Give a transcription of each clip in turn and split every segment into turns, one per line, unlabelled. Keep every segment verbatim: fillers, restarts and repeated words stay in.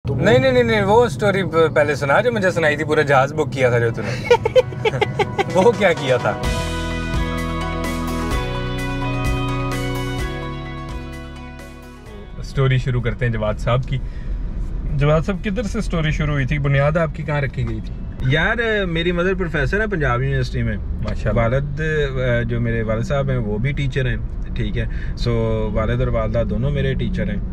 तो
नहीं नहीं नहीं नहीं वो स्टोरी पहले सुना जो मुझे सुनाई थी, पूरा जहाज बुक किया था जो तूने। वो क्या किया था? स्टोरी शुरू करते हैं जवाद साहब की। जवाद साहब किधर से स्टोरी शुरू हुई थी? बुनियाद आपकी कहाँ रखी गई थी?
यार मेरी मदर प्रोफेसर है पंजाब यूनिवर्सिटी में माशाल्लाह। वालिद जो मेरे वालिद साहब हैं वो भी टीचर हैं, ठीक है। सो वालिद और वालदा दोनों मेरे टीचर हैं।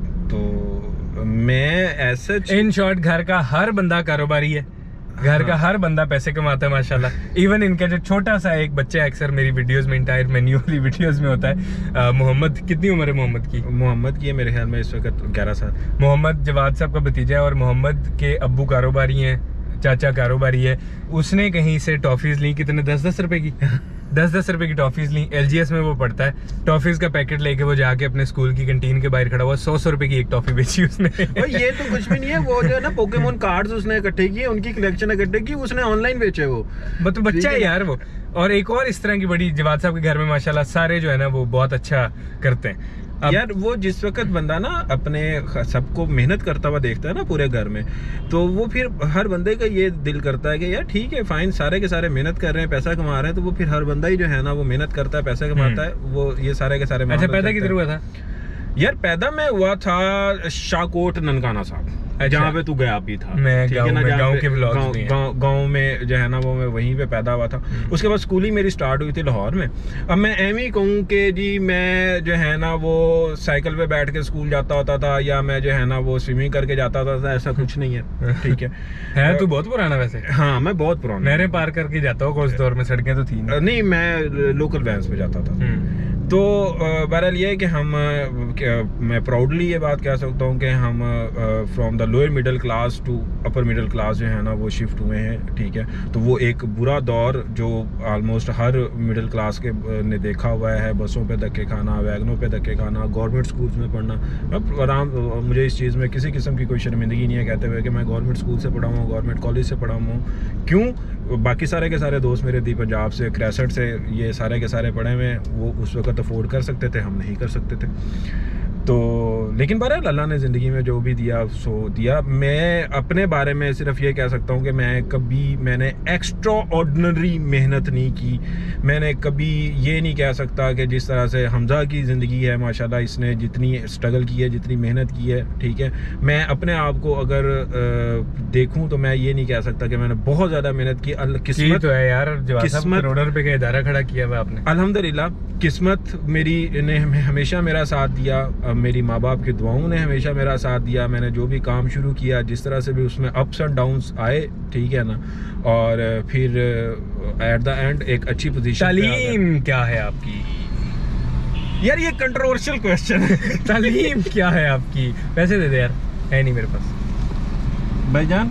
तो मैं ऐसा
इन शॉर्ट घर का हर बंदा कारोबारी है, घर का हर बंदा पैसे कमाता है माशाल्लाह। इवन इनका जो छोटा सा एक बच्चा अक्सर मेरी वीडियोस में, इंटायर मेन्यू वाली वीडियोस में होता है, मोहम्मद। कितनी उम्र है मोहम्मद की?
मोहम्मद की है मेरे ख्याल में इस वक्त ग्यारह साल।
मोहम्मद जवाद साहब का भतीजा है और मोहम्मद के अब्बू कारोबारी हैं, चाचा कारोबारी है। उसने कहीं से टॉफीज ली, कितने, दस दस रुपए की दस दस रुपए की टॉफीज ली। एलजीएस में वो पढ़ता है। टॉफीज का पैकेट लेके वो जाके अपने स्कूल की कैंटीन के बाहर खड़ा हुआ, सौ सौ रुपए की एक टॉफी बेची उसने।
ये तो कुछ भी नहीं है, वो जो है ना पोकेमोन कार्ड्स उसने इकट्ठे किए, उनकी कलेक्शन इकट्ठे की, उसने ऑनलाइन बेचे वो।
मतलब बच्चा है यार वो। और एक और इस तरह की बड़ी, जवाद साहब के घर में माशाल्लाह सारे जो है ना वो बहुत अच्छा करते हैं।
अब यार वो जिस वक्त बंदा ना अपने सबको मेहनत करता हुआ देखता है ना पूरे घर में, तो वो फिर हर बंदे का ये दिल करता है कि यार ठीक है फाइन, सारे के सारे मेहनत कर रहे हैं, पैसा कमा रहे हैं, तो वो फिर हर बंदा ही जो है ना वो मेहनत करता है, पैसा कमाता है, वो ये सारे के सारे।
अच्छा, पैदा किधर हुआ था?
यार पैदा मैं हुआ था शाहकोट ननकाना साहब, जहाँ पे तू गया भी था।
मैं ठीक है ना, गांव के व्लॉग्स में,
गांव गांव में जो है ना वो मैं वहीं पे पैदा हुआ था। उसके बाद स्कूलिंग मेरी स्टार्ट हुई थी लाहौर में। अब मैं एम ही कहूँ कि जी मैं जो है ना वो साइकिल पे बैठ के स्कूल जाता होता था, या मैं जो है ना वो स्विमिंग करके जाता होता था, ऐसा कुछ नहीं है, ठीक है।
है तू बहुत पुराना वैसे?
हाँ मैं बहुत पुराना।
नहरें पार करके जाता हूँ उस दौर में, सड़कें तो थी
नहीं, मैं लोकल वैन्स में जाता था। तो बहरहाल ये है कि हम, मैं प्राउडली ये बात कह सकता हूँ कि हम from the lower middle class to upper middle class जो है ना वो शिफ्ट हुए हैं, ठीक है। तो वो एक बुरा दौर जो ऑलमोस्ट हर मिडिल क्लास के ने देखा हुआ है, बसों पे धक्के खाना, वैगनों पे धक्के खाना, गवर्नमेंट स्कूल्स में पढ़ना। अब आराम, मुझे इस चीज़ में किसी किस्म की कोई शर्मिंदगी नहीं है कहते हुए कि मैं गवर्नमेंट स्कूल से पढ़ा हूँ, गवर्नमेंट कॉलेज से पढ़ा हूँ। क्यों? बाकी सारे के सारे दोस्त मेरे दी पंजाब से, क्रेसेट से, ये सारे के सारे पढ़े हुए, वो उस वक्त अफोर्ड कर सकते थे, हम नहीं कर सकते थे। तो लेकिन बहरहाल अल्लाह ने ज़िंदगी में जो भी दिया सो दिया। मैं अपने बारे में सिर्फ ये कह सकता हूँ कि मैं कभी, मैंने एक्स्ट्रा ऑर्डिनरी मेहनत नहीं की। मैंने कभी ये नहीं कह सकता कि जिस तरह से हमजा की ज़िंदगी है माशाल्लाह, इसने जितनी स्ट्रगल की है, जितनी मेहनत की है, ठीक है। मैं अपने आप को अगर देखूँ तो मैं ये नहीं कह सकता कि मैंने बहुत ज़्यादा मेहनत की।
किस्मत तो है यार, किस्मत करोड़ रुपए का इदारा खड़ा किया हुआ आपने,
अल्हम्दुलिल्लाह। किस्मत मेरी ने हमेशा मेरा साथ दिया, मेरी माँ बाप की दुआओं ने हमेशा मेरा साथ दिया। मैंने जो भी काम शुरू किया, जिस तरह से भी उसमें अप्स एंड डाउन्स आए, ठीक है ना, और फिर एट द एंड एक अच्छी पोजीशन।
तालीम क्या है आपकी?
यार ये कंट्रोवर्शियल क्वेश्चन है।
तालीम क्या है आपकी? पैसे दे दे यार, है नहीं मेरे पास
भाईजान।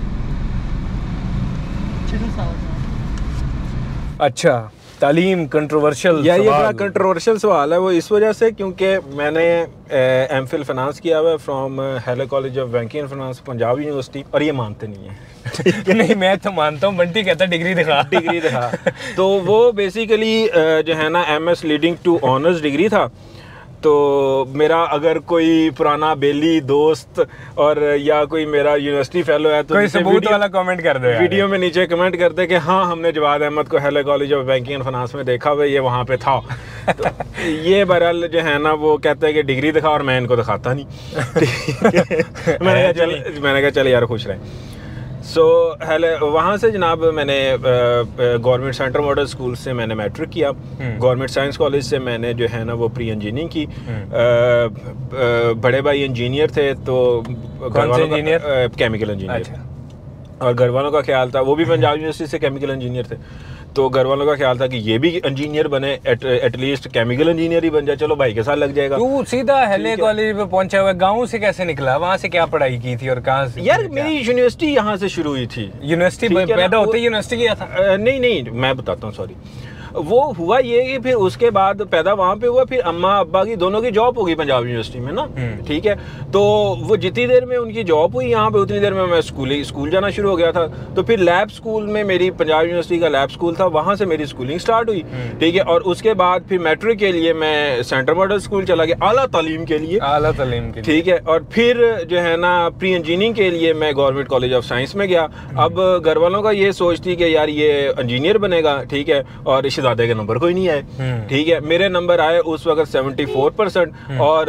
अच्छा, तालीम कंट्रोवर्शियल।
यार ये बड़ा कंट्रोवर्शियल सवाल है। वो इस वजह से क्योंकि मैंने एम फिल फाइनेंस किया हुआ है from Hailey college of banking and finance Punjab university, और ये मानते नहीं है।
नहीं मैं तो मानता हूँ, बंटी कहता डिग्री दिखा,
डिग्री दिखा। तो वो बेसिकली जो है ना M S leading to honours degree था। तो मेरा अगर कोई पुराना बेली दोस्त और या कोई मेरा यूनिवर्सिटी फेलो है तो
कोई सबूत वाला कमेंट कर दे,
वीडियो में नीचे कमेंट कर दे कि हाँ हमने जवाद अहमद को Hailey college of banking and finance में देखा हुआ, ये वहाँ पे था। तो ये बहरहाल जो है ना वो कहते हैं कि डिग्री दिखा, और मैं इनको दिखाता नहीं। मैंने कहा चल मैंने कहा चल यार खुश रहे। सो हेलो वहाँ से जनाब मैंने गवर्नमेंट सेंटर मॉडल स्कूल से मैंने मैट्रिक किया। गवर्नमेंट साइंस कॉलेज से मैंने जो है ना वो प्री इंजीनियरिंग की। आ, बड़े भाई इंजीनियर थे, तो
कौन से इंजीनियर?
Chemical engineer. और घर वालों का ख्याल था, वो भी पंजाब यूनिवर्सिटी से केमिकल इंजीनियर थे, तो घर वालों का ख्याल था कि ये भी इंजीनियर बने, एटलीस्ट केमिकल इंजीनियर ही बन जाए, चलो भाई के साथ लग जाएगा।
तू सीधा हेले कॉलेज में पहुंचा हुआ, गांव से कैसे निकला? वहां से क्या पढ़ाई की थी और कहां से?
यार मेरी यूनिवर्सिटी यहाँ से शुरू हुई थी।
यूनिवर्सिटी पैदा होते ही यूनिवर्सिटी किया था?
नहीं नहीं मैं बताता हूँ, सॉरी। वो हुआ ये कि फिर उसके बाद पैदा वहाँ पे हुआ, फिर अम्मा अब्बा की दोनों की जॉब होगी पंजाब यूनिवर्सिटी में ना, ठीक है। तो वो जितनी देर में उनकी जॉब हुई यहाँ पे उतनी देर में मैं स्कूल स्कूल जाना शुरू हो गया था। तो फिर लैब स्कूल में, मेरी पंजाब यूनिवर्सिटी का लैब स्कूल था, वहाँ से मेरी स्कूलिंग स्टार्ट हुई, ठीक है। और उसके बाद फिर मैट्रिक के लिए मैं सेंट्रल मॉडल स्कूल चला गया आला तालीम के लिए,
आला तालीम के लिए,
ठीक है। और फिर जो है ना प्री इंजीनियरिंग के लिए मैं गवर्नमेंट कॉलेज ऑफ साइंस में गया। अब घर वालों का ये सोच थी कि यार ये इंजीनियर बनेगा, ठीक है, और शहजादे के नंबर कोई नहीं आए, ठीक है। मेरे नंबर आए उस वक्त सेवेंटी फोर परसेंट। और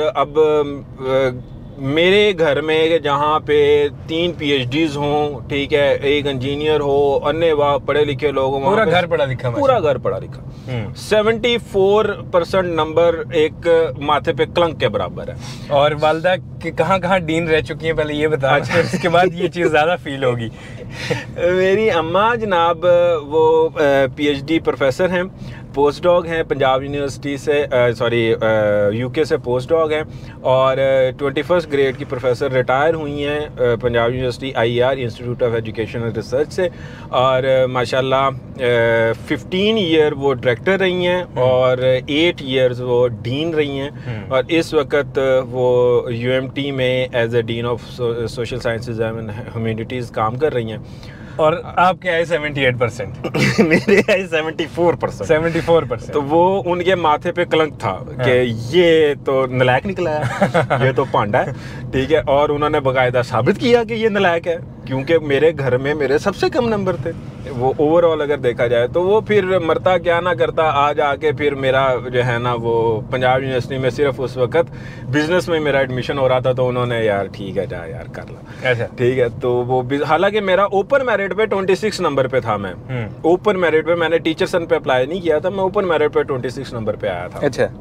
अब मेरे घर में जहाँ पे तीन पीएचडीज हों, ठीक है, एक इंजीनियर हो, अन्य वाह पढ़े लिखे लोग,
पूरा घर पढ़ा लिखा,
पूरा घर पढ़ा लिखा, सेवेंटी फोर परसेंट नंबर एक माथे पे कलंक के बराबर है।
और वालदा के कहाँ कहाँ डीन रह चुकी हैं पहले ये बता, इसके बाद ये चीज़ ज़्यादा फील होगी।
मेरी अम्मा जनाब वो पीएचडी प्रोफेसर हैं, पोस्ट डॉग हैं पंजाब यूनिवर्सिटी से, सॉरी यूके से पोस्ट डॉग हैं, और ट्वेंटी फर्स्ट ग्रेड की प्रोफेसर रिटायर हुई हैं Punjab university IER institute of education and research से। और माशाल्लाह फिफ्टीन ईयर वो डायरेक्टर रही हैं और एट ईयर्स वो डीन रही हैं, और इस वक्त वो यूएमटी में as a dean of social sciences and humanities काम कर रही हैं।
और आपके आए सेवेंटी एट परसेंट,
मेरे आए seventy four percent,
seventy four percent.
तो वो उनके माथे पे कलंक था कि ये तो नलायक निकला है, ये तो पांडा है, ठीक है। और उन्होंने बाकायदा साबित किया कि ये नलायक है, क्योंकि मेरे घर में मेरे सबसे कम नंबर थे वो ओवरऑल अगर देखा जाए तो। वो फिर मरता क्या ना करता, आज आके फिर मेरा जो है ना वो पंजाब यूनिवर्सिटी में सिर्फ उस वक्त बिजनेस में मेरा एडमिशन हो रहा था, तो उन्होंने यार ठीक है जा यार कर ला,
अच्छा ठीक
है। तो वो हालांकि मेरा ओपन मेरिट पे ट्वेंटी सिक्स नंबर पे था, मैं ओपन मेरिट पे, मैंने टीचरसन पे अप्लाई नहीं किया था, मैं ओपन मेरिट पे ट्वेंटी सिक्स नंबर पे आया था।
अच्छा,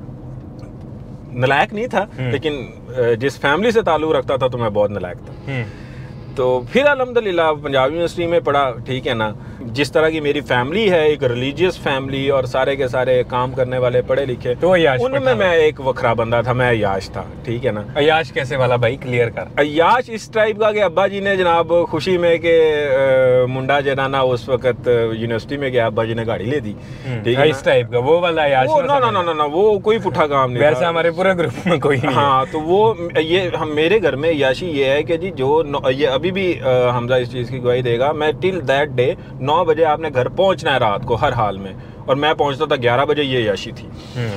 नलायक नहीं था, लेकिन जिस फैमिली से ताल्लुक रखता था तो मैं बहुत नलायक था। तो फिर अल्हम्दुलिल्लाह पंजाब यूनिवर्सिटी में पढ़ा, ठीक है ना। जिस तरह की मेरी फैमिली है, एक रिलीजियस फैमिली, और सारे के सारे काम करने वाले पढ़े लिखे,
तो
उनमें मैं एक वखरा बंदा था, मैं अयाश था, ठीक है ना।
अयाश कैसे वाला भाई, क्लियर कर।
अयाश इस टाइप का कि अब्बा जी ने जनाब खुशी में के मुंडा जनाना उस वक्त यूनिवर्सिटी में गया, अब्बा जी ने गाड़ी ले दी, ठीक है,
इस टाइप का वो वाला अयाश।
ना ना ना ना वो कोई पुठा काम नहीं,
वैसे हमारे पूरे ग्रुप में कोई नहीं।
हाँ, तो वो ये हम मेरे घर में अयाशी ये है कि जी जो ये अभी भी हमजा इस चीज़ की गवाही देगा, मैं टिल दैट डे नौ बजे आपने घर पहुंचना है रात को हर हाल में, और मैं पहुंचता था ग्यारह बजे, ये याशी थी।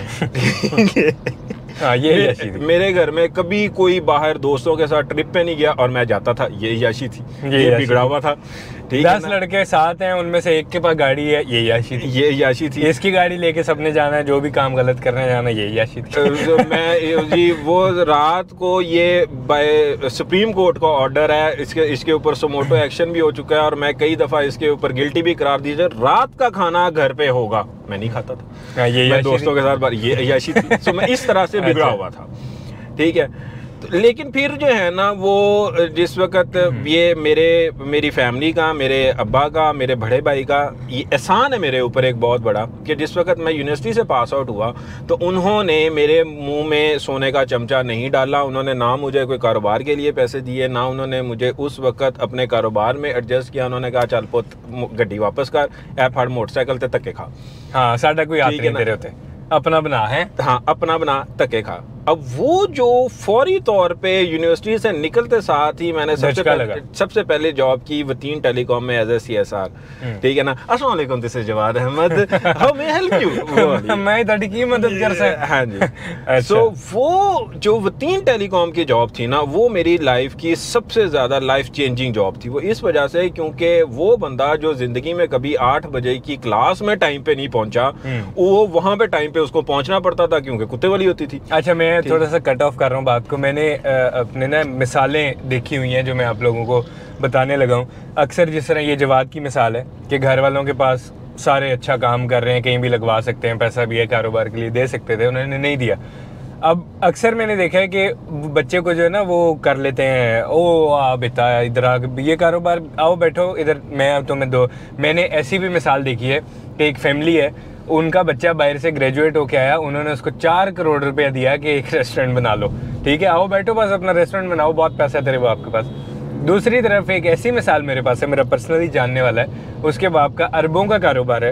हाँ, ये याशी थी।
मेरे घर में कभी कोई बाहर दोस्तों के साथ ट्रिप पे नहीं गया और मैं जाता था, ये याशी थी, ये, ये बिगड़ा हुआ था, ठीक है।
दस लड़के साथ हैं, उनमें से एक के पास गाड़ी है, ये याशी थी,
ये याशी थी।
इसकी गाड़ी लेके सबने जाना है, जो भी काम गलत करने जाना, ये याशी थी।
मैं जी वो रात को ये बाय सुप्रीम कोर्ट का ऑर्डर है, इसके इसके ऊपर सुमोटो एक्शन भी हो चुका है, और मैं कई दफा इसके ऊपर गिल्टी भी करार दीजिए, रात का खाना घर पे होगा, मैं नहीं खाता था,
ये
मैं दोस्तों के साथ, ये याशी थी। तो मैं इस तरह से बिगड़ा हुआ था, ठीक है। लेकिन फिर जो है ना वो जिस वक्त ये मेरे मेरी फैमिली का, मेरे अब्बा का, मेरे बड़े भाई का ये एहसान है मेरे ऊपर एक बहुत बड़ा, कि जिस वक्त मैं यूनिवर्सिटी से पास आउट हुआ तो उन्होंने मेरे मुंह में सोने का चमचा नहीं डाला। उन्होंने ना मुझे कोई कारोबार के लिए पैसे दिए, ना उन्होंने मुझे उस वक्त अपने कारोबार में एडजस्ट किया। उन्होंने कहा चल पुत गड्डी वापस कर, ऐ फड़ मोटरसाइकिल ते धक्के खा।
हाँ, साडा कोई हाथ नहीं तेरे होते, अपना बना है।
हाँ, अपना बना धक्के खा। अब वो जो फौरी तौर पे यूनिवर्सिटी से निकलते साथ ही मैंने सबसे पहले सबसे पहले जॉब की वतीन टेलीकॉम में एज ए सी एस आर, ठीक है ना। अस्सलाम वालेकुम, this is Jawad Ahmad, how may I help you.
मैं ਤੁਹਾਡੀ ਕੀ मदद कर सकता।
हाँ जी। सो वो जो वतीन टेलीकॉम की जॉब थी ना, वो मेरी लाइफ की सबसे ज्यादा लाइफ चेंजिंग जॉब थी। वो इस वजह से क्योंकि वो बंदा जो जिंदगी में कभी आठ बजे की क्लास में टाइम पे नहीं पहुंचा, वो वहां पे टाइम पे उसको पहुंचना पड़ता था क्योंकि कुत्ते वाली होती थी।
अच्छा, मैं थोड़ा सा कट ऑफ कर रहा हूँ बात को। मैंने अपने ना मिसालें देखी हुई हैं जो मैं आप लोगों को बताने लगा हूँ। अक्सर जिस तरह ये जवाद की मिसाल है कि घर वालों के पास सारे अच्छा काम कर रहे हैं, कहीं भी लगवा सकते हैं, पैसा भी है, कारोबार के लिए दे सकते थे, उन्होंने नहीं दिया। अब अक्सर मैंने देखा है कि बच्चे को जो है ना वो कर लेते हैं, ओ आ बेटा इधर आ, ये कारोबार, आओ बैठो इधर, मैं तुम्हें दो। मैंने ऐसी भी मिसाल देखी है कि एक फैमिली है, उनका बच्चा बाहर से ग्रेजुएट होके आया, उन्होंने उसको चार करोड़ रुपया दिया कि एक रेस्टोरेंट बना लो, ठीक है, आओ बैठो बस अपना रेस्टोरेंट बनाओ, बहुत पैसा है तेरे बाप के पास। दूसरी तरफ एक ऐसी मिसाल मेरे पास है, मेरा पर्सनली जानने वाला है, उसके बाप का अरबों का कारोबार है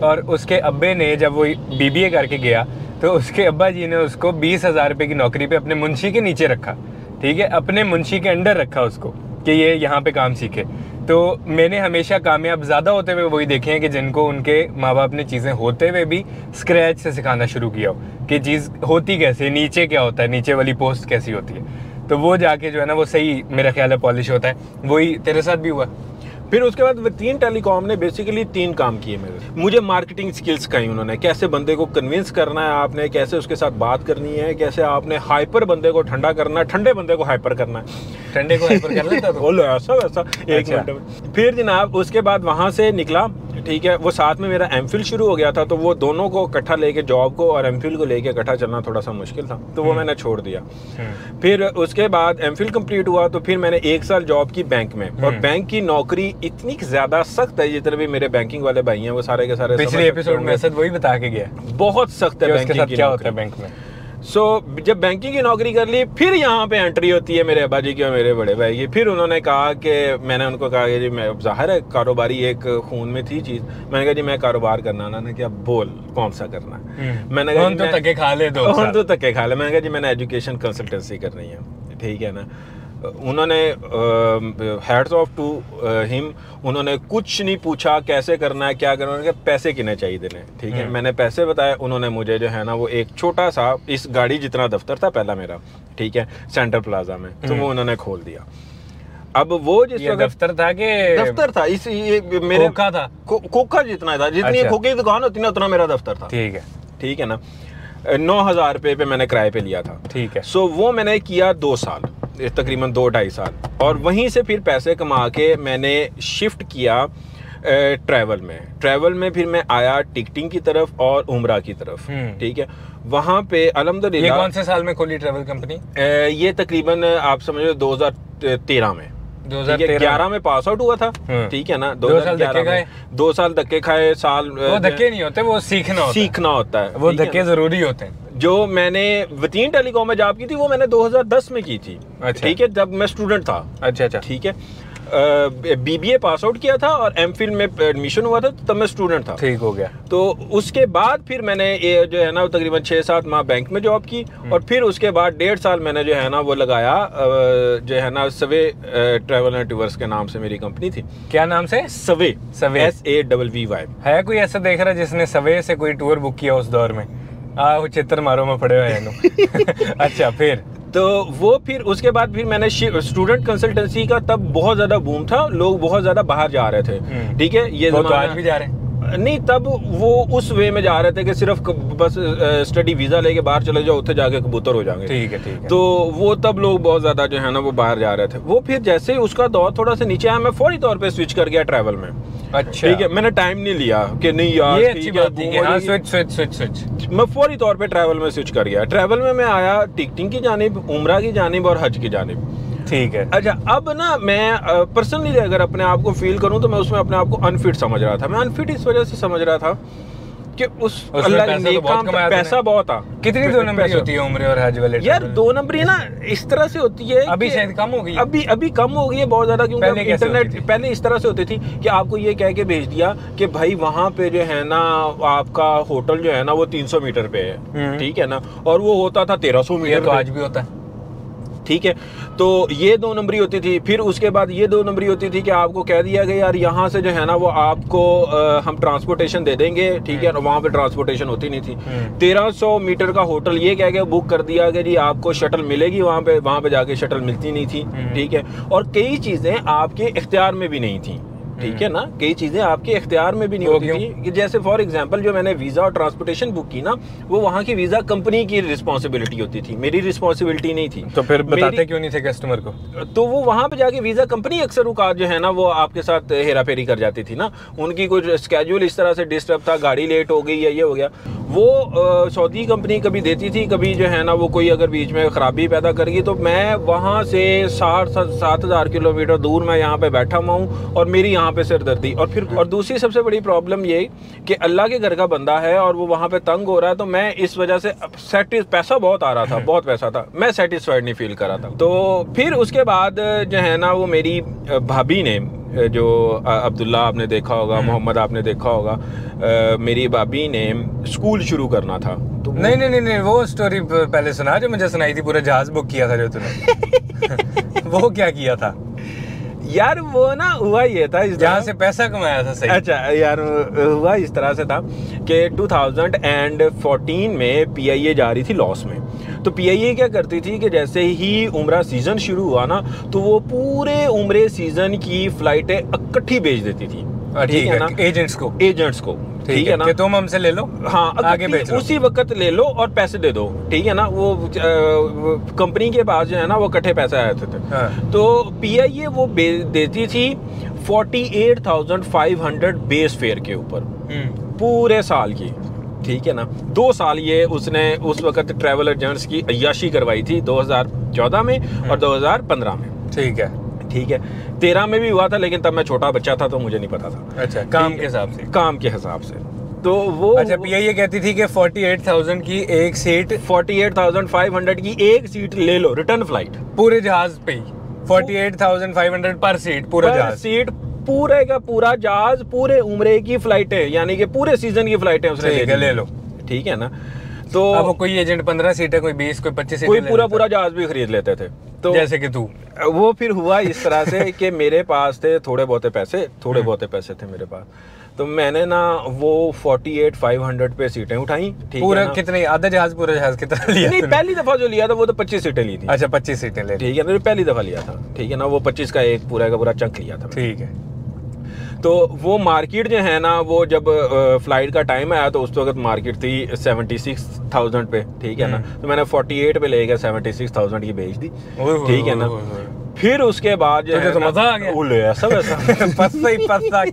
और उसके अब्बे ने जब वो बीबीए करके गया तो उसके अब्बा जी ने उसको बीस हजार रुपये की नौकरी पे अपने मुंशी के नीचे रखा, ठीक है, अपने मुंशी के अंडर रखा उसको कि ये यहाँ पे काम सीखे। तो मैंने हमेशा कामयाब ज़्यादा होते हुए वही देखे हैं कि जिनको उनके माँ बाप ने चीज़ें होते हुए भी स्क्रैच से सिखाना शुरू किया हो कि चीज़ होती कैसे, नीचे क्या होता है, नीचे वाली पोस्ट कैसी होती है, तो वो जाके जो है ना वो सही मेरा ख्याल है पॉलिश होता है। वही तेरे साथ भी हुआ।
फिर उसके बाद तीन टेलीकॉम ने बेसिकली तीन काम किए मेरे। मुझे मार्केटिंग स्किल्स सिखाई उन्होंने, कैसे बंदे को कन्विंस करना है आपने, कैसे उसके साथ बात करनी है, कैसे आपने हाइपर बंदे को ठंडा करना है, ठंडे बंदे को हाइपर करना है।
ठंडे को हाइपर कर लेता तो
ऐसा वैसा एक मिनट में। फिर जनाब उसके बाद वहाँ से निकला, ठीक है, वो साथ में मेरा एमफिल शुरू हो गया था, तो वो दोनों को इकट्ठा लेके जॉब को और एमफिल को लेके इकट्ठा चलना थोड़ा सा मुश्किल था, तो वो मैंने छोड़ दिया। फिर उसके बाद एमफिल कंप्लीट हुआ तो फिर मैंने एक साल जॉब की बैंक में, और बैंक की नौकरी इतनी ज्यादा सख्त है, जितने भी मेरे बैंकिंग वाले भाई हैं वो सारे के सारे
पिछले एपिसोड में असद वही बता के गया,
बहुत सख्त है बैंकिंग की।
क्या होता है बैंक में?
सो so, जब बैंकिंग की नौकरी कर ली, फिर यहाँ पे एंट्री होती है मेरे अब्बा जी की और मेरे बड़े भाई की। फिर उन्होंने कहा कि मैंने उनको कहा कि जी मैं, जाहिर है कारोबारी एक खून में थी चीज़, मैंने कहा जी मैं कारोबार करना। उन्होंने कहा बोल कौन सा करना है? मैंने कहा
तो तके खा ले दो
तो तके खा ले। मैंने कहा जी मैंने एजुकेशन कंसल्टेंसी करनी है, ठीक है ना। उन्होंने हैट्स ऑफ टू हिम, उन्होंने कुछ नहीं पूछा कैसे करना है क्या करना है, उन्होंने पैसे कितने चाहिए देने, ठीक है। मैंने पैसे बताए, उन्होंने मुझे जो है ना वो एक छोटा सा इस गाड़ी जितना दफ्तर था पहला मेरा, ठीक है, सेंटर प्लाजा में, तो वो उन्होंने खोल दिया। अब वो जिस
दफ्तर था कि
दफ्तर था इस ये मेरे
खोखा था,
को, खोखा जितना था, जितनी अच्छा। खोखे की दुकान होती ना उतना मेरा दफ्तर था,
ठीक है,
ठीक है ना। नौ हजार रुपये पे मैंने किराए पे लिया था,
ठीक है।
सो वो मैंने किया दो साल, तकरीबन दो ढाई साल, और वहीं से फिर पैसे कमा के मैंने शिफ्ट किया ट्रैवल में। ट्रैवल में फिर मैं आया टिकटिंग की तरफ और उम्रा की तरफ, ठीक है। वहाँ पे अल्हम्दुलिल्लाह।
ये कौन से साल में खोली ट्रैवल कंपनी?
ये तकरीबन आप समझो दो हजार तेरह में,
दो हजार
ग्यारह में पास आउट हुआ था, ठीक है ना।
दो साल धक्के खाए,
दो साल धक्के खाए, साल
वो धक्के नहीं होते, वो सीखना होता
सीखना होता है,
वो धक्के जरूरी होते हैं।
जो मैंने वतीन टेलीकॉम में जॉब की थी वो मैंने दो हजार दस में की थी,
अच्छा।
ठीक है, जब मैं स्टूडेंट था,
अच्छा अच्छा,
ठीक है। बीबीए पास आउट किया था और एमफिल में एडमिशन हुआ था, तब मैं स्टूडेंट था,
ठीक हो गया।
तो उसके बाद फिर मैंने ये जो है ना तकरीबन छः सात माह बैंक में जॉब की, और फिर उसके बाद डेढ़ साल मैंने जो है ना वो लगाया जो है ना सवे ट्रैवल एंड टूर्स के नाम से मेरी कंपनी थी।
क्या नाम से? Savvy,
Savvy, S A double V Y.
है कोई ऐसा देख रहा है जिसने सवे से कोई टूर बुक किया उस दौर में? आ वो चित्र मारो में पड़े हुए हैं। अच्छा, फिर
तो वो फिर उसके बाद फिर मैंने स्टूडेंट कंसल्टेंसी का तब बहुत ज्यादा बूम था, लोग बहुत ज्यादा बाहर जा रहे थे, ठीक है। ये
तो आज भी जा रहे हैं?
नहीं, तब वो उस वे में जा रहे थे कि सिर्फ बस स्टडी वीजा लेके बाहर चले जाओ, उत्थे जाके कबूतर हो जाएंगे,
ठीक है ठीक है।
तो वो तब लोग बहुत ज्यादा जो है ना वो बाहर जा रहे थे। वो फिर जैसे ही उसका दौर थोड़ा सा नीचे आया, मैं फौरी तौर पे स्विच कर गया ट्रैवल में।
अच्छा,
ठीक है, मैंने टाइम नहीं लिया कि नहीं यार
ये अच्छी बात है, हाँ, स्विच स्विच स्विच स्विच
मैं फौरी तौर पे ट्रैवल में स्विच कर गया। ट्रैवल में मैं आया टिकटिंग की जानिब, उम्रा की जानिब और हज की जानिब,
ठीक है।
अच्छा, अब ना मैं पर्सनली अगर अपने आप को फील करूं तो मैं उसमें अपने आप को अनफिट समझ रहा था। मैं अनफिट इस वजह से समझ रहा था कि उस अल्लाह ने नेक काम का पैसा बहुत आ।
कितनी दो नंबरी होती है उम्र और हज वाले?
यार दो नंबरी ना इस तरह से होती है,
अभी शायद कम हो गई,
अभी अभी कम हो गई है बहुत ज्यादा, क्योंकि इंटरनेट पहले इस तरह से होती थी कि आपको ये कह के भेज दिया कि भाई वहाँ पे जो है ना आपका होटल जो है ना वो तीन सौ मीटर पे है, ठीक है ना, और वो होता था तेरह सौ मीटर।
तो आज भी होता है,
ठीक है। तो ये दो नंबरी होती थी। फिर उसके बाद ये दो नंबरी होती थी कि आपको कह दिया गया यार यहाँ से जो है ना वो आपको आ, हम ट्रांसपोर्टेशन दे देंगे, ठीक है, और वहाँ पे ट्रांसपोर्टेशन होती नहीं थी। तेरह सौ मीटर का होटल ये कह के बुक कर दिया कि जी आपको शटल मिलेगी वहाँ पे, वहाँ पे जाके शटल मिलती नहीं थी, ठीक है, और कई चीज़ें आपके इख्तियार में भी नहीं थी, ठीक है ना, कई चीजें आपके इख्तियार में भी नहीं होती थी। कि जैसे फॉर एग्जांपल जो मैंने वीजा और ट्रांसपोर्टेशन बुक की ना, वो वहाँ की वीजा कंपनी की रिस्पॉन्सिबिलिटी होती थी, मेरी रिस्पॉन्सिबिलिटी नहीं थी।
तो फिर बताते क्यों नहीं थे कस्टमर को?
तो वो वहाँ पे जाके वीजा कंपनी अक्सर औकात जो है ना वो आपके साथ हेरा फेरी कर जाती थी ना, उनकी कुछ स्केड्यूल इस तरह से डिस्टर्ब था, गाड़ी लेट हो गई या ये हो गया। वो सऊदी कंपनी कभी देती थी, कभी जो है ना वो कोई अगर बीच में खराबी पैदा कर गई, तो मैं वहाँ से साठ सात हजार किलोमीटर दूर मैं यहाँ पे बैठा हुआ हूँ और मेरी यहाँ पे सिरदर्दी। और फिर और दूसरी सबसे बड़ी प्रॉब्लम ये कि अल्लाह के घर का बंदा है और वो वहाँ पे तंग हो रहा है, तो मैं इस वजह से सेटिस पैसा बहुत आ रहा था, बहुत पैसा था, मैं सेटिस्फाइड नहीं फील कर रहा था। तो फिर उसके बाद जो है ना वो मेरी भाभी ने जो अब्दुल्ला आपने देखा होगा, मोहम्मद आपने देखा होगा, आ, मेरी भाभी ने स्कूल शुरू करना था तो
नहीं नहीं नहीं नहीं वो स्टोरी पहले सुना जो मुझे सुनाई थी, पूरा जहाज बुक किया था जो तूने वो क्या किया था
यार? वो ना हुआ ये था, इस
जहाँ से पैसा कमाया था। सही।
अच्छा यार, हुआ इस तरह से था कि टू थाउजेंड फोर्टीन में पीआईए जा रही थी लॉस में। तो पीआईए क्या करती थी कि जैसे ही उम्रा सीजन शुरू हुआ ना तो वो पूरे उम्रे सीजन की फ्लाइटें इकट्ठी बेच देती थी,
ठीक है ना, एजेंट्स को
एजेंट्स को ठीक है ना,
कि तुम हमसे ले लो,
हाँ
आगे बेच लो,
उसी वक्त ले लो और पैसे दे दो, ठीक है ना। वो कंपनी के पास जो है ना वो इकट्ठे पैसे आए थे,
हाँ।
तो पीआईए वो देती थी अड़तालीस हज़ार पाँच सौ बेस फेयर के ऊपर पूरे साल की, ठीक है ना। दो साल ये उसने उस वक्त ट्रैवल एजेंट्स की अय्याशी करवाई थी, दो हज़ार चौदह में और दो हज़ार पंद्रह में, ठीक है ठीक है। तेरह में भी हुआ था लेकिन तब मैं छोटा बच्चा था तो मुझे नहीं पता था।
अच्छा, काम के हिसाब से
काम के हिसाब से तो वो
अच्छा पीआईए कहती थी कि अड़तालीस हज़ार की एक सीट,
अड़तालीस हज़ार पाँच सौ की एक सीट ले लो रिटर्न फ्लाइट
पूरे जहाज पे, अड़तालीस हज़ार पाँच सौ पर सीट, पूरा जहाज
सीट, पूरे का पूरा जहाज, पूरे उम्रे की फ्लाइटें, यानी कि पूरे सीजन की फ्लाइटें उसने ले,
ले लो,
ठीक है ना। तो
अब कोई एजेंट पंद्रह सीटें, कोई बीस, कोई पच्चीस सीटें,
कोई पूरा पूरा जहाज भी खरीद लेते थे। तो
जैसे कि तू,
वो फिर हुआ इस तरह से कि मेरे पास थे थोड़े बहुते पैसे, थोड़े बहुते पैसे थे मेरे पास, तो मैंने ना वो अड़तालीस पाँच सौ पे सीटें उठाई, ठीक
पूरा
है ना।
कितने, आधा जहाज पूरा जहाज कितना लिया?
नहीं, पहली दफा जो लिया था वो तो पच्चीस सीटें ली थी।
अच्छा, पच्चीस सीटें ले,
ठीक है ना, पहली दफा लिया था, ठीक है ना। वो पच्चीस का एक पूरा का पूरा चंक लिया था,
ठीक है।
तो वो मार्केट जो है ना, वो जब फ्लाइट का टाइम आया तो उस वक्त मार्केट थी सेवेंटी सिक्स थाउजेंड पे, ठीक है ना। तो मैंने अड़तालीस पे ले गया सेवेंटी सिक्स थाउजेंड की बेच दी, ठीक है ना। फिर उसके बाद जो है
तो मजा आ गया,
ऐसा वैसा
पस्ता ही पस्ता।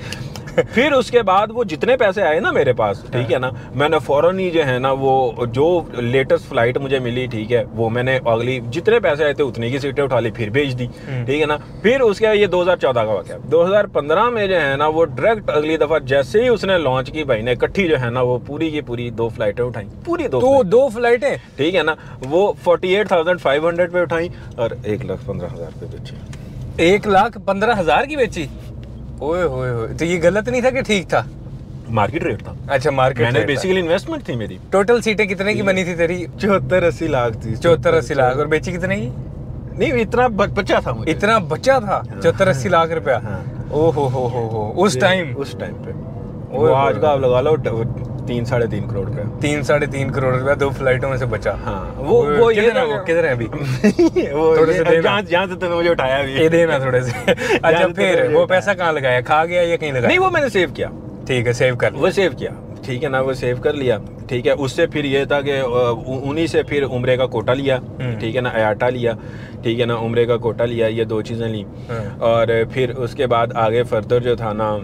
फिर उसके बाद वो जितने पैसे आए ना मेरे पास, ठीक है ना, मैंने फौरन ही जो है ना वो जो लेटेस्ट फ्लाइट मुझे मिली, ठीक है, वो मैंने अगली जितने पैसे आए थे उतनी की सीटें उठा ली, फिर भेज दी, ठीक है ना। फिर उसके ये दो हज़ार चौदह का वाक़या, दो हज़ार पंद्रह में जो है ना वो डायरेक्ट अगली दफा जैसे ही उसने लॉन्च की, भाई ने इकट्ठी जो है ना वो पूरी की पूरी दो फ्लाइटें उठाई, पूरी दो
तो दो फ्लाइटें,
ठीक है ना। वो अड़तालीस हज़ार पाँच सौ पे उठाई और एक लाख पंद्रह हजार पे बेची।
एक लाख पंद्रह हजार की बेची? ओए होए होए, तो ये गलत नहीं था कि ठीक था?
मार्केट रेट था।
अच्छा, मार्केट
मैंने बेसिकली इन्वेस्टमेंट थी मेरी।
टोटल सीटें कितने की बनी थी तेरी?
चौहत्तर अस्सी लाख थी।
चौहत्तर अस्सी लाख। और बेची कितने की?
नहीं, इतना बचा था मुझे।
इतना बचा था? चौहत्तर अस्सी लाख रुपया। ओ हो हो हो हो उस टाइम
उस टाइम पे वो आज का आप लगा लो तीन साढ़े तीन करोड़ का,
तीन साढ़े तीन करोड़ रुपया दो फ्लाइटों में से बचा।
हाँ, वो वो ये
ना, वो किधर है अभी?
वो
थोड़े से देना,
जहाँ जहाँ से तुमने मुझे उठाया अभी
ये देना थोड़े से। अच्छा, फिर वो पैसा कहाँ लगाया? खा गया या कहीं लगाया?
नहीं, वो मैंने सेव किया।
ठीक है, सेव कर,
वो सेव किया, ठीक है ना, वो सेव कर लिया, ठीक है। उससे फिर ये था कि उन्हीं से फिर उम्रे का कोटा लिया, ठीक है ना, अयाटा लिया, ठीक है ना, उम्रे का कोटा लिया, ये दो चीज़ें ली। और फिर उसके बाद आगे फर्दर जो था ना,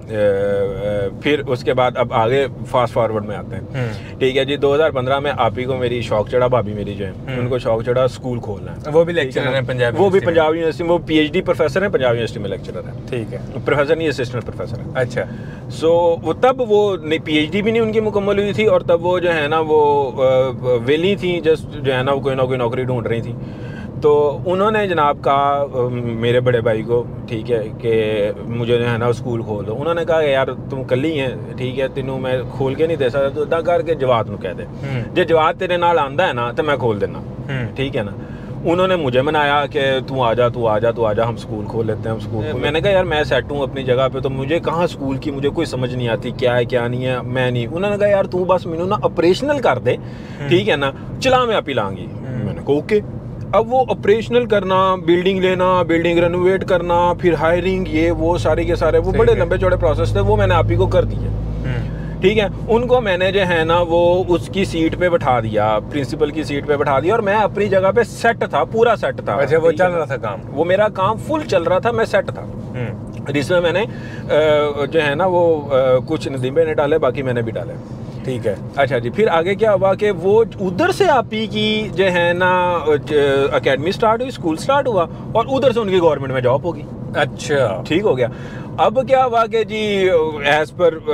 फिर उसके बाद अब आगे फास्ट फॉरवर्ड में आते हैं, ठीक है जी। दो हज़ार पंद्रह में आप ही को मेरी शौक चढ़ा, भाभी मेरी जो है उनको शौक चढ़ा स्कूल खोलना है।
वो भी लेक्चरर है पंजाब,
वो भी पंजाब यूनिवर्सिटी में, वो पीएचडी प्रोफेसर है, पंजाब यूनिवर्सिटी में लेक्चरर है,
ठीक है।
प्रोफेसर नहीं, असिस्टेंट प्रोफेसर है।
अच्छा,
सो वो तब वो पीएचडी भी नहीं उनकी मुकम्मल हुई थी और तब वो जो है ना वो वेली थी, जस्ट जो है ना वो कोई ना कोई नौकरी ढूंढ रही थी। तो उन्होंने जनाब कहा मेरे बड़े भाई को, ठीक है, कि मुझे जो है ना स्कूल खोल दो। उन्होंने कहा यार तुम कल ही हैं, ठीक है, तेनों मैं खोल के नहीं दे सकता, तो इदा करके जवाब नू कह दे, जो जवाब तेरे नाल आंदा है ना तो मैं खोल देना, ठीक है ना। उन्होंने मुझे मनाया कि तू आ जा तू आ जा तू आ जा हम स्कूल खोल लेते हैं, हम स्कूल। मैंने कहा यार मैं सेट हूँ अपनी जगह पे, तो मुझे कहाँ स्कूल की मुझे कोई समझ नहीं आती, क्या है क्या नहीं है, मैं नहीं। उन्होंने कहा यार तू बस मैनू ना ऑपरेशनल कर दे, ठीक है ना, चला मैं आप ही लाऊंगी। मैंने कहा ओके। अब वो ऑपरेशनल करना, बिल्डिंग लेना, बिल्डिंग रेनोवेट करना, फिर हायरिंग, ये वो सारे के सारे वो बड़े लंबे चौड़े प्रोसेस थे, वो मैंने आप ही को कर दिए, ठीक है। उनको मैंने जो है ना वो उसकी सीट पे बैठा दिया, प्रिंसिपल की सीट पे बैठा दिया और मैं अपनी जगह पे सेट था, पूरा सेट था।
अच्छा, वो चल रहा था काम? वो
मेरा काम फुल चल रहा था, मैं सेट था। जिसमें मैंने जो है ना वो कुछ नदीमे ने डाले, बाकी मैंने भी डाले, ठीक है। अच्छा जी, फिर आगे क्या हुआ कि वो उधर से आप ही की जो है ना एकेडमी स्टार्ट हुई, स्कूल स्टार्ट हुआ और उधर से उनकी गवर्नमेंट में जॉब होगी।
अच्छा,
ठीक हो गया। अब क्या हुआ कि जी एज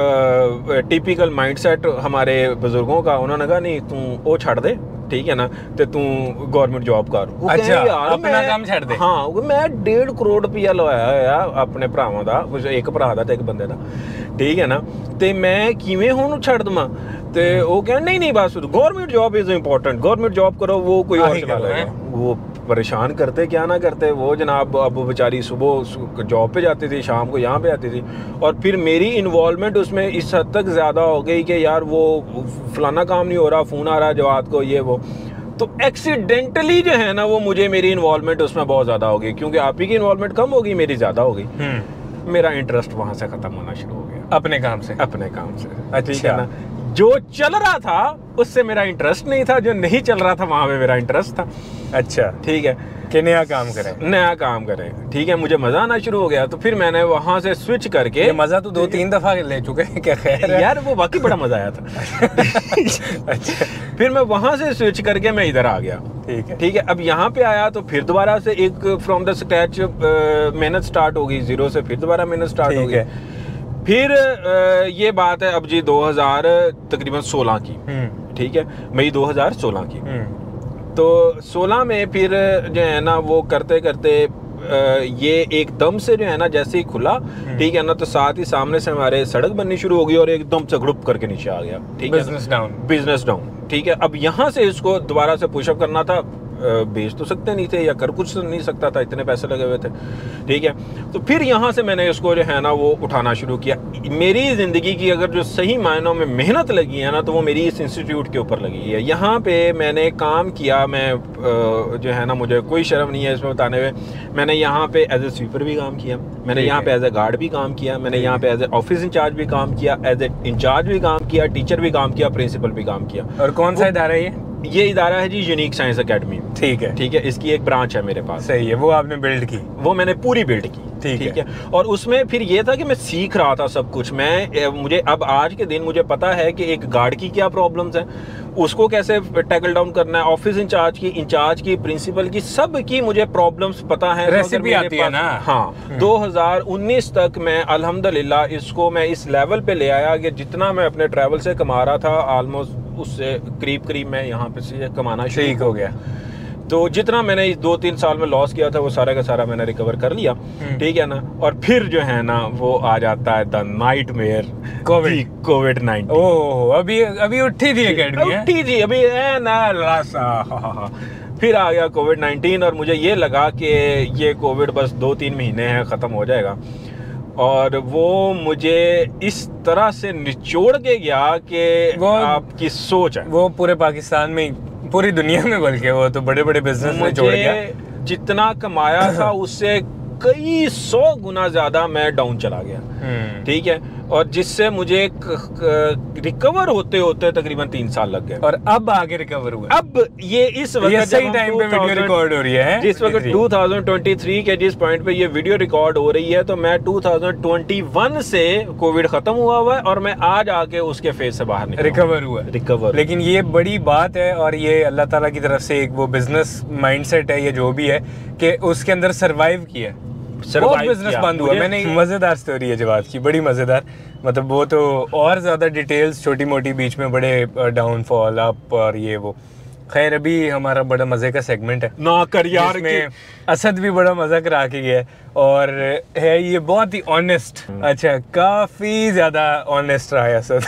पर टिपिकल माइंडसेट हमारे बुजुर्गों का, उन्होंने कहा नहीं तू वो छड़ दे, ठीक है ना, तो तू गवर्नमेंट जॉब कर।
अच्छा, अपना काम छड़ दे।
हाँ, मैं डेढ़ करोड़ रुपया लवाया है अपने भरावां दा, एक भरा दा ते एक बंदे दा, ठीक है ना, ते मैं किवें हुण छड़ दवां? ते वो कह नहीं नहीं बस government job is important, government job करो, वो कोई और चला लेगा। वो परेशान करते क्या ना करते वो जनाब। अब बेचारी सुबह जॉब पे जाती थी, शाम को यहाँ पे आती थी, और फिर मेरी इन्वॉल्वमेंट उसमें इस हद तक ज़्यादा हो गई कि यार वो फलाना काम नहीं हो रहा, फ़ोन आ रहा है जवाद को, ये वो, तो एक्सीडेंटली जो है ना वो मुझे मेरी इन्वॉल्वमेंट उसमें बहुत ज़्यादा हो गई, क्योंकि आप ही की इन्वॉल्वमेंट कम होगी, मेरी ज़्यादा हो गई। मेरा इंटरेस्ट वहाँ से ख़त्म होना शुरू हो गया
अपने काम से।
अपने काम से,
अच्छा।
ठीक है ना। जो चल रहा था उससे मेरा इंटरेस्ट नहीं था, जो नहीं चल रहा था वहाँ पे मेरा इंटरेस्ट था।
अच्छा,
ठीक है,
कि नया काम करें,
नया काम करें, ठीक है। मुझे मजा आना शुरू हो गया, तो फिर मैंने वहां से स्विच करके,
ये मजा तो दो तीन दफा ले चुके हैं, क्या खैर है?
यार वो वाकई बड़ा मजा आया था।
अच्छा,
फिर मैं वहां से स्विच करके मैं इधर आ गया,
ठीक है
ठीक है। अब यहाँ पे आया तो फिर दोबारा से एक फ्रॉम द स्क्रैच मेहनत स्टार्ट हो गई, जीरो से फिर दोबारा मेहनत स्टार्ट हो गई। फिर आ, ये बात है अब जी दो हज़ार तकरीबन सोलह की, ठीक है, मई दो हज़ार सोलह की। तो सोलह में फिर जो है ना वो करते करते ये एकदम से जो है ना जैसे ही खुला, ठीक है ना, तो साथ ही सामने से हमारे सड़क बननी शुरू हो गई और एकदम से ग्रुप करके नीचे आ गया, ठीक है,
बिजनेस डाउन,
बिजनेस डाउन, ठीक है। अब यहाँ से इसको दोबारा से पुशअप करना था, बेच तो सकते नहीं थे या कर कुछ नहीं सकता था, इतने पैसे लगे हुए थे, ठीक है। तो फिर यहाँ से मैंने इसको जो है ना वो उठाना शुरू किया। मेरी ज़िंदगी की अगर जो सही मायनों में मेहनत लगी है ना, तो वो मेरी इस इंस्टीट्यूट के ऊपर लगी है। यहाँ पे मैंने काम किया, मैं जो है ना मुझे कोई शर्म नहीं है इसमें बताने में, मैंने यहाँ पे एज ए स्वीपर भी काम किया, मैंने यहाँ पे एज ए गार्ड भी काम किया, मैंने यहाँ पे एज ए ऑफिस इंचार्ज भी काम किया, एज ए इंचार्ज भी काम किया, टीचर भी काम किया, प्रिंसिपल भी काम किया।
और कौन सा इदारा है ये?
ये इदारा है जी यूनिक साइंस एकेडमी, ठीक है, ठीक है। इसकी एक ब्रांच है मेरे पास।
सही है, वो आपने बिल्ड की?
वो मैंने पूरी बिल्ड की, ठीक है। और उसमें फिर ये था कि मैं सीख रहा था सब कुछ। मैं मुझे अब आज के दिन मुझे पता है कि एक गार्ड की क्या प्रॉब्लम्स हैं, उसको कैसे टैकल डाउन करना है, ऑफिस इंचार्ज की, इंचार्ज की, प्रिंसिपल की, सब की मुझे प्रॉब्लम्स पता है,
रेसिपी आती है ना।
हाँ, दो हज़ार उन्नीस तक मैं अल्हम्दुलिल्लाह इसको मैं इस लेवल पे ले आया कि जितना मैं अपने ट्रैवल से कमा रहा था ऑलमोस्ट उससे करीब करीब मैं यहाँ पे से कमाना शुरू हो गया। तो जितना मैंने इस दो तीन साल में लॉस किया था वो सारा का सारा मैंने रिकवर कर लिया, ठीक है ना। और फिर जो है ना वो आ जाता है the nightmare, covid covid nineteen.
Oh, अभी अभी उठी थी एकेडमी,
उठी थी अभी है ना लासा। फिर आ गया कोविड नाइनटीन और मुझे ये लगा कि ये कोविड बस दो तीन महीने हैं, ख़त्म हो जाएगा। और वो मुझे इस तरह से निचोड़ के गया कि वो आपकी सोच है,
वो पूरे पाकिस्तान में, पूरी दुनिया में, बल्कि वो तो बड़े बड़े बिजनेस में छोड़ गया।
जितना कमाया था उससे कई सौ गुना ज्यादा मैं डाउन चला गया, ठीक है। और जिससे मुझे रिकवर होते होते तकरीबन तीन साल लग गए।
और अब आगे रिकवर हुआ।
अब ये इस वक्त
ये सही टाइम पे वीडियो रिकॉर्ड हो रही है,
जिस वक्त दो हज़ार तेईस के जिस पॉइंट पे ये वीडियो रिकॉर्ड हो रही है, तो मैं दो हज़ार इक्कीस से कोविड खत्म हुआ हुआ है और मैं आज आके उसके फेज से बाहर निकला,
रिकवर हुआ
रिकवर।
लेकिन ये बड़ी बात है और ये अल्लाह ताला की तरफ से एक वो बिजनेस माइंडसेट है, ये जो भी है कि उसके अंदर सरवाइव किया, बहुत बिजनेस बंद हुआ। मैंने मजेदार स्टोरी है जवाद की, बड़ी मजेदार, मतलब वो तो और ज्यादा डिटेल्स छोटी मोटी, बीच में बड़े डाउनफॉल अप और ये वो। खैर अभी हमारा बड़ा मजे का सेगमेंट है
ना कर यार,
में असद भी बड़ा मजा करा के गया और है ये बहुत ही ऑनेस्ट, अच्छा काफी ज्यादा ऑनेस्ट रहा है असद।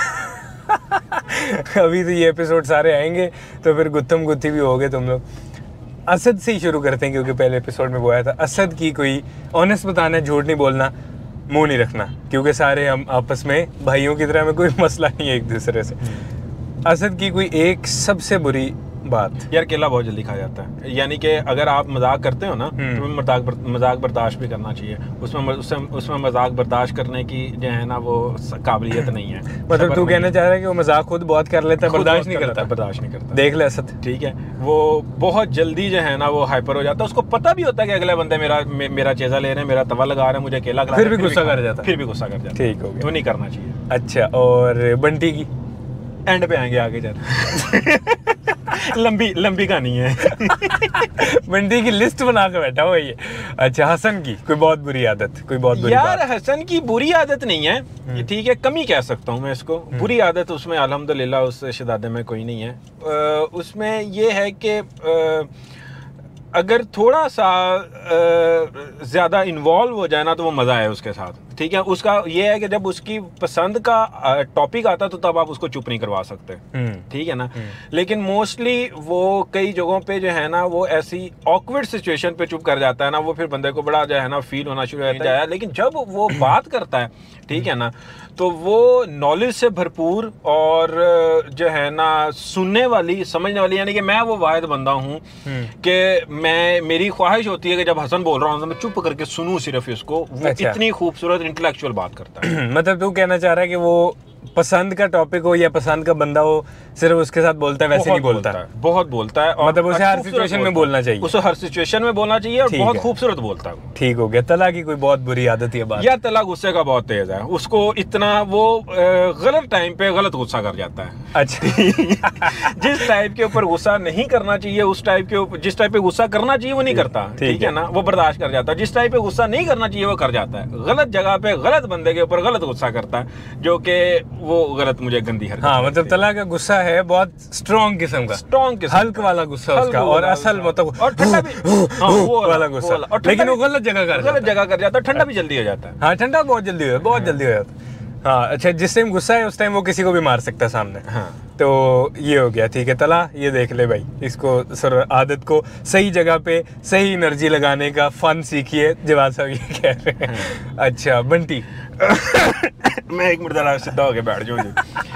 अभी तो ये एपिसोड सारे आएंगे तो फिर गुत्थम गुत्थी भी हो गए तुम लोग। असद से ही शुरू करते हैं क्योंकि पहले एपिसोड में वो आया था। असद की कोई ऑनेस्ट बताना, झूठ नहीं बोलना, मुंह नहीं रखना, क्योंकि सारे हम आपस में भाइयों की तरह में कोई मसला नहीं है एक दूसरे से। असद की कोई एक सबसे बुरी बात?
यार केला बहुत जल्दी खा जाता है, यानी कि अगर आप मजाक करते हो ना तो मजाक मजाक बर्दाश्त भी करना चाहिए। उसमें उसमें उसमें मजाक बर्दाश्त करने की जो है ना वो काबिलियत नहीं है।
मतलब तू कहना चाह रहा है कि वो मजाक खुद बहुत कर लेता है, बर्दाश्त नहीं करता?
बर्दाश्त नहीं करता।
देख ले असद,
ठीक है, वो बहुत जल्दी जो है ना वो हाइपर हो जाता है। उसको पता भी होता है कि अगले बंदे मेरा मेरा चेजा ले रहे हैं, मेरा तवा लगा रहे हैं, मुझे केला खिला,
फिर भी गुस्सा कर जाता,
फिर भी गुस्सा कर जाता।
ठीक हो गया,
तो नहीं करना चाहिए।
अच्छा, और बंटी की
एंड पे आएंगे आगे चल। लंबी लंबी कहानी है।
बंटी की लिस्ट बना के बैठा हुआ ये। अच्छा, हसन की कोई बहुत बुरी आदत, कोई बहुत बुरी
यार
बात?
हसन की बुरी आदत नहीं है, ठीक है, कमी कह सकता हूँ मैं इसको। बुरी आदत उसमें अल्हम्दुलिल्लाह उस शहजादे में कोई नहीं है। आ, उसमें ये है कि अगर थोड़ा सा ज़्यादा इन्वॉल्व हो जाए ना तो वो मज़ा है उसके साथ, ठीक है। उसका ये है कि जब उसकी पसंद का टॉपिक आता तो तब आप उसको चुप नहीं करवा सकते, ठीक है ना। लेकिन मोस्टली वो कई जगहों पे जो है ना वो ऐसी ऑकवर्ड सिचुएशन पे चुप कर जाता है ना, वो फिर बंदे को बड़ा जो है ना फील होना शुरू हो जाता है। लेकिन जब वो बात करता है, ठीक है ना, तो वो नॉलेज से भरपूर और जो है ना सुनने वाली, समझने वाली, यानी कि मैं वो वाहिद बंदा हूँ कि मैं मेरी ख्वाहिश होती है कि जब हसन बोल रहा हूँ तो मैं चुप करके सुनूं सिर्फ इसको। वो
अच्छा।
इतनी खूबसूरत इंटेलेक्चुअल बात करता है।
मतलब तू कहना चाह रहा है कि वो पसंद का टॉपिक हो या पसंद का बंदा हो, सिर्फ उसके साथ बोलता है वैसे नहीं बोलता
है, बहुत बोलता है। और
मतलब उसे हर सिचुएशन में बोलना चाहिए,
उसे हर सिचुएशन में बोलना चाहिए और बहुत खूबसूरत बोलता है।
ठीक हो गया। तला की कोई बहुत बुरी आदत है बात?
यार तला गुस्से का बहुत तेज है, उसको इतना वो गलत टाइम पे गलत गुस्सा कर जाता है।
अच्छा।
जिस टाइप के ऊपर गुस्सा नहीं करना चाहिए उस टाइप के ऊपर, जिस टाइप पे गुस्सा करना चाहिए वो नहीं करता, ठीक है ना, वो बर्दाश्त कर जाता है। जिस टाइप पे गुस्सा नहीं करना चाहिए वो कर जाता है। गलत जगह पे गलत बंदे के ऊपर गलत गुस्सा करता है, जो कि वो गलत मुझे गंदी हरकत।
हाँ, मतलब तला का गुस्सा है बहुत स्ट्रॉन्ग किस्म का,
स्ट्रॉन्ग किस्म,
हल्क वाला गुस्सा उसका, और असल मतलब
और ठंडा भी, हाँ, वो
वाला गुस्सा, लेकिन वो गलत जगह कर
गलत जगह कर जाता है। ठंडा भी जल्दी हो जाता है।
हाँ, ठंडा बहुत जल्दी हो बहुत जल्दी हो जाता है। हाँ, अच्छा, जिस टाइम गुस्सा है उस टाइम वो किसी को भी मार सकता है सामने।
हाँ,
तो ये हो गया, ठीक है। तला ये देख ले भाई, इसको सर आदत को सही जगह पे सही एनर्जी लगाने का फन सीखिए, जवाब साहब ये कह रहे हैं। अच्छा बंटी।
मैं एक मिनट जरा सीधा होके बैठ जाऊँ।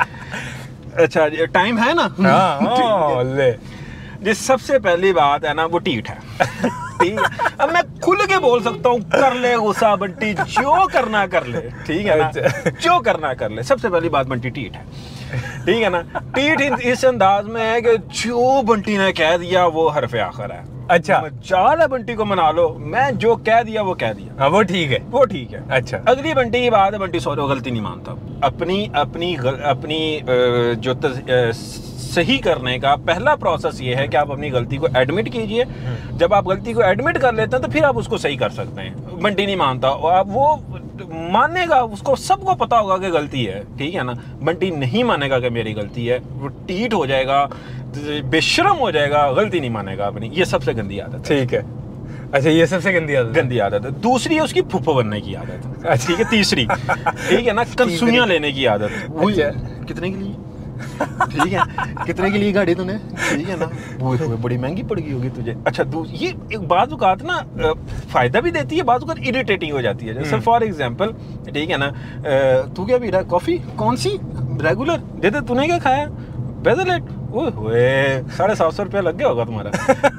अच्छा टाइम है ना?
हाँ, ले
जी, सबसे पहली बात है ना वो टीठ है, ठीक है। अब मैं खुल के बोल सकता हूँ, कर ले गुस्सा बंटी, जो करना कर ले, ठीक है ना, जो करना कर ले। सबसे पहली बात बंटी टीठ है, ठीक है ना। टीठ इस अंदाज में है कि जो बंटी ने कह दिया वो हरफे आखिर है।
अच्छा,
चाल है बंटी को मना लो, मैं जो कह दिया वो कह दिया।
हाँ, वो ठीक है,
वो ठीक है।
अच्छा,
अगली बंटी की बात है, बंटी सॉरी गलती नहीं मानता। अपनी अपनी अपनी जो सही करने का पहला प्रोसेस ये है कि आप अपनी गलती को एडमिट कीजिए। जब आप गलती को एडमिट कर लेते हैं तो फिर आप उसको सही कर सकते हैं। बंटी नहीं मानता, और आप वो मानेगा, उसको सबको पता होगा कि गलती है, ठीक है ना। बंटी नहीं मानेगा कि मेरी गलती है, वो टीट हो जाएगा, बेशरम हो जाएगा, गलती नहीं मानेगा अपनी। ये सबसे गंदी आदत है,
ठीक है। अच्छा, ये सबसे गंदी आदत
गंदी आदत है। दूसरी है उसकी फुफ्फो बनने की आदत, ठीक है। तीसरी, ठीक है ना, कंसुइयां लेने की आदत। कितने के लिए, ठीक है, कितने के लिए गाड़ी तूने, ठीक है ना, वो बड़ी महंगी पड़ गई होगी तुझे। अच्छा, ये एक बात औकात ना फायदा भी देती है, बात औकात इरिटेटिंग हो जाती है। जैसे फॉर एग्जांपल, ठीक है ना, तू क्या पी रहा है, कॉफी कौन सी, रेगुलर दे दे, तूने क्या खाया, बेजलेट, ओए साढ़े सात सौ रुपया लग गया होगा तुम्हारा।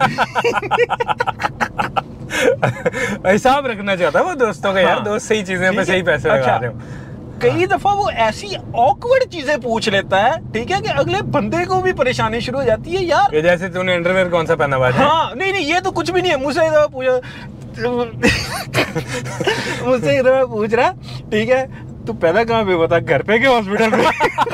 हिसाब रखना चाहता है वो दोस्तों का। यार दोस्त सही चीजें पे सही पैसे लगा रहे हो।
कई दफा वो ऐसी ऑकवर्ड चीजें पूछ लेता है, ठीक है, कि अगले बंदे को भी परेशानी शुरू हो जाती है। यार
ये जैसे तूने अंडरवेयर कौन सा पहना हुआ है?
हाँ, नहीं नहीं, ये तो कुछ भी नहीं है। मुझसे इधर पूछा मुझसे इधर पूछ रहा, ठीक है, तू पहले कहाँ पे बता, घर पे के हॉस्पिटल में?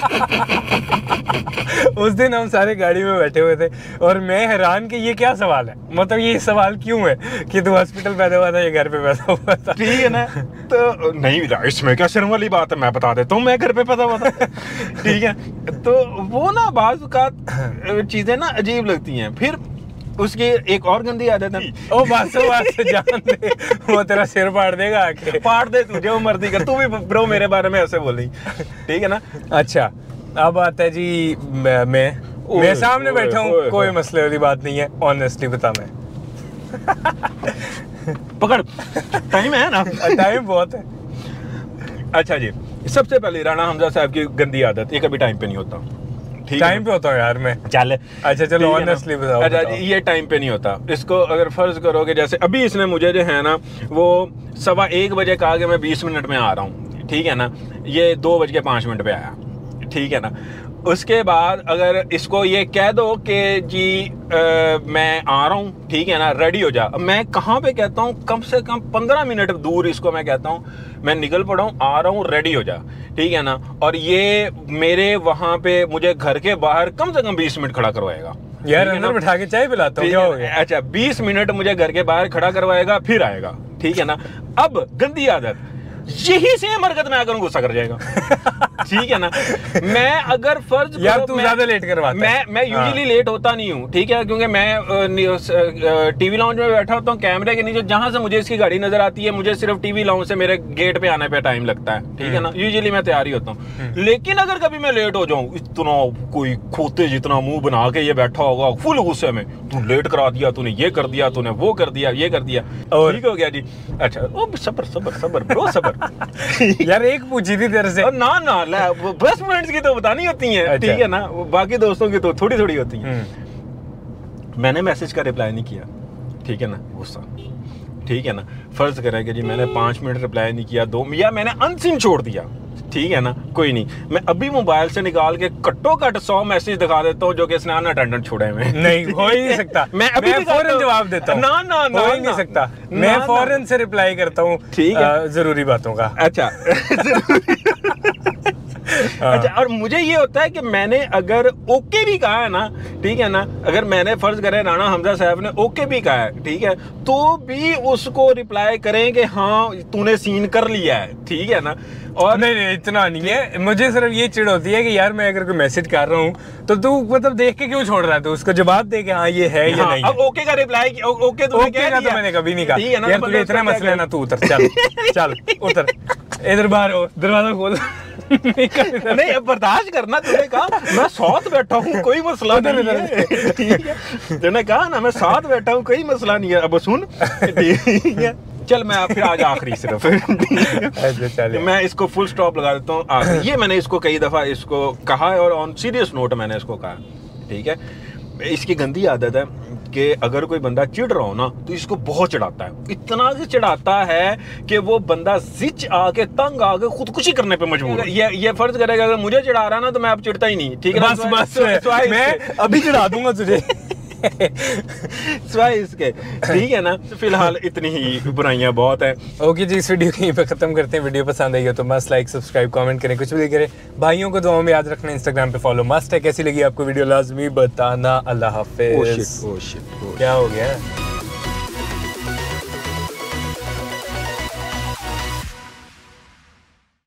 उस दिन हम सारे गाड़ी में बैठे हुए थे और मैं हैरान कि ये क्या सवाल है, मतलब ये सवाल क्यों है कि तू हॉस्पिटल पैदा हुआ था या घर पे पैदा हुआ था,
ठीक है ना। तो नहीं, इसमें क्या शर्म वाली बात है, मैं बता देता हूँ मैं घर पे पैदा हुआ था, ठीक है। तो वो ना बाज़ औक़ात चीजें ना अजीब लगती हैं। फिर उसकी एक और गंदी आदत है,
ओ बस बस जान दे, वो तेरा सिर फाड़ देगा आके।
फाड़ दे तू, जो मर्जी कर, तू भी ब्रो मेरे बारे में ऐसे बोली, ठीक है ना।
अच्छा, अब आता है जी, मैं मैं सामने बैठा हूँ, कोई मसले वाली बात नहीं है, ऑनेस्टली बता। मैं
पकड़, टाइम है ना,
टाइम बहुत है।
अच्छा जी, सबसे पहले राणा हमजा साहब की गंदी आदत, ये कभी टाइम पे नहीं होता।
टाइम पे होता है यार मैं,
चल
अच्छा चलो ऑनेस्टली बताओ।
अच्छा जी, ये टाइम पे नहीं होता। इसको अगर फर्ज करोगे, जैसे अभी इसने मुझे जो है ना वो सवा एक बजे कहा कि मैं बीस मिनट में आ रहा हूँ, ठीक है ना, ये दो बज के पाँच मिनट पे आया, ठीक है ना। उसके बाद अगर इसको ये कह दो कि जी आ, मैं आ रहा हूँ, ठीक है ना, रेडी हो जा। मैं कहाँ पे कहता हूँ, कम से कम पंद्रह मिनट दूर इसको मैं कहता हूँ मैं निकल पड़ा हूँ, आ रहा हूँ, रेडी हो जा, ठीक है ना। और ये मेरे वहाँ पे मुझे घर के बाहर कम से कम बीस मिनट खड़ा करवाएगा
यार, अंदर बिठा के चाय पिलाता हूँ, क्या हो गया?
अच्छा, बीस मिनट मुझे घर के बाहर खड़ा करवाएगा, फिर आएगा, ठीक है ना। अब गंदी आदत, यही सेम हरकत मैं अगर गुस्सा कर जाएगा, ठीक है ना। मैं अगर फर्ज
यार तू ज्यादा लेट करवाता
मैं मैं यूजुअली लेट होता नहीं हूँ, ठीक है, क्योंकि मैं टीवी लाउंज में बैठा होता हूँ कैमरे के नीचे, जहां से मुझे इसकी गाड़ी नजर आती है, मुझे सिर्फ टीवी लाउंज से मेरे गेट पे आने पे टाइम लगता है, ठीक है ना। यूजुअली मैं तैयार ही होता हूँ। लेकिन अगर कभी मैं लेट हो जाऊँ, इतना कोई खोते जितना मुंह बना के ये बैठा होगा फुल गुस्से में, तू लेट करा दिया, तूने ये कर दिया, तूने वो कर दिया, ये कर दिया, ठीक हो गया जी। अच्छा, ओ सबर सबर सबर ब्रो सबर।
यार एक पूछी थी तेरे से।
ना ना बेस्ट फ्रेंड्स की तो बतानी होती है, अच्छा। ठीक है ना, बाकी दोस्तों की तो थोड़ी थोड़ी होती है। मैंने मैसेज का रिप्लाई नहीं किया, ठीक है ना, गुस्सा, ठीक है ना। फर्ज करें कि जी मैंने पाँच मिनट रिप्लाई नहीं किया, दो, या मैंने अनसीन छोड़ दिया, ठीक है ना, कोई नहीं, मैं अभी मोबाइल से निकाल के कट्टो कट सौ मैसेज दिखा देता हूँ जो कि इसने अनअटेंडेड छोड़े हुए।
नहीं हो ही नहीं सकता। मैं अभी फौरन जवाब देता हूँ।
ना ना ना,
हो ही नहीं सकता। मैं फौरन से रिप्लाई करता हूँ, ठीक है, जरूरी बातों का।
अच्छा। अच्छा, और मुझे ये होता है कि मैंने अगर ओके भी कहा है ना, ठीक है ना, अगर मैंने फर्ज करे राणा हमजा साहब ने ओके भी कहा है, ठीक है, तो भी उसको रिप्लाई करें कि हाँ तूने सीन कर लिया है, ठीक है ना। और
नहीं नहीं इतना नहीं है, मुझे सिर्फ ये चिढ़ होती है कि यार मैं अगर कोई मैसेज कर रहा हूँ तो तू मतलब देख के क्यों छोड़ रहा है, तो उसको जवाब दे के हाँ ये है या नहीं।
अब ओके का रिप्लाई, ओके तो
ओके का तो मैंने कभी नहीं कहा यार, तुझे इतना मसला है ना, तू उतर, चल चल उतर, इधर बाहर हो, दरवाजा खोल।
नहीं अब बर्दाश्त करना, तूने कहा मैं साथ बैठा हूँ, कोई मसला नहीं है, ठीक है, तूने कहा ना मैं साथ बैठा हूँ, कोई मसला नहीं है, अब सुन, ठीक है। चल मैं फिर आज आखिरी सिर्फ मैं इसको फुल स्टॉप लगा देता हूँ। ये मैंने इसको कई दफा इसको कहा है और ऑन सीरियस नोट मैंने इसको कहा, ठीक है। इसकी गंदी आदत है कि अगर कोई बंदा चिढ़ रहा हो ना तो इसको बहुत चिढ़ाता है, इतना चिढ़ाता है कि वो बंदा जिच आके तंग आके खुदकुशी करने पे मजबूर है। ये ये फर्ज करेगा अगर मुझे चिढ़ा रहा ना तो मैं अब चिढ़ता ही नहीं, ठीक है,
बस बस मैं अभी चिढ़ा दूंगा तुझे।
स्वाई इसके, ठीक है ना। फिलहाल इतनी ही बुराइयां बहुत है।
ओके जी, इस वीडियो को यहीं पे खत्म करते हैं। वीडियो पसंद आई हो तो मस्त लाइक सब्सक्राइब कमेंट करें, कुछ भी करें। भाइयों को दुआओं में याद रखना, इंस्टाग्राम पे फॉलो मस्ट है। कैसी लगी आपको वीडियो लाजमी बताना। अल्लाह हाफिज।
Oh shit, oh shit, oh shit.
क्या हो गया?